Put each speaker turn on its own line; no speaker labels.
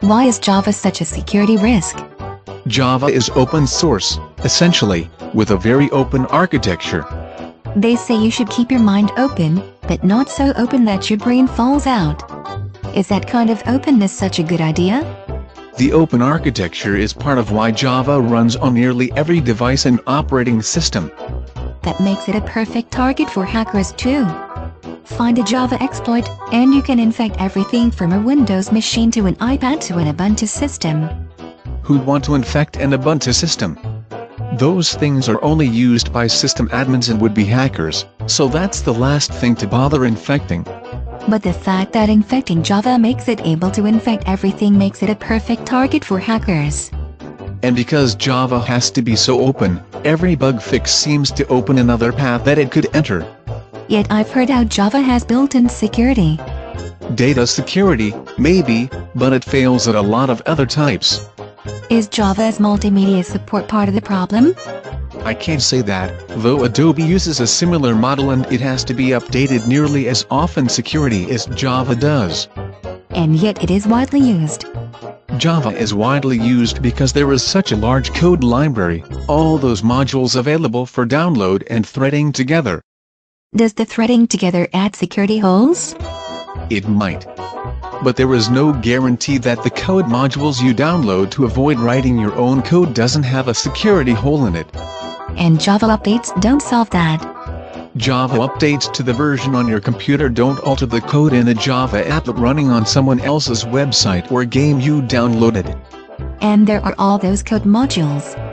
Why is Java such a security risk?
Java is open source, essentially, with a very open architecture.
They say you should keep your mind open, but not so open that your brain falls out. Is that kind of openness such a good idea?
The open architecture is part of why Java runs on nearly every device and operating system.
That makes it a perfect target for hackers too. Find a Java exploit, and you can infect everything from a Windows machine to an iPad to an Ubuntu system.
Who'd want to infect an Ubuntu system? Those things are only used by system admins and would-be hackers, so that's the last thing to bother infecting.
But the fact that infecting Java makes it able to infect everything makes it a perfect target for hackers.
And because Java has to be so open, every bug fix seems to open another path that it could enter.
Yet I've heard how Java has built-in security.
Data security, maybe, but it fails at a lot of other types.
Is Java's multimedia support part of the problem?
I can't say that, though Adobe uses a similar model and it has to be updated nearly as often security as Java does.
And yet it is widely used.
Java is widely used because there is such a large code library, all those modules available for download and threading together.
Does the threading together add security holes?
It might. But there is no guarantee that the code modules you download to avoid writing your own code doesn't have a security hole in it.
And Java updates don't solve that.
Java updates to the version on your computer don't alter the code in a Java app running on someone else's website or game you downloaded.
And there are all those code modules.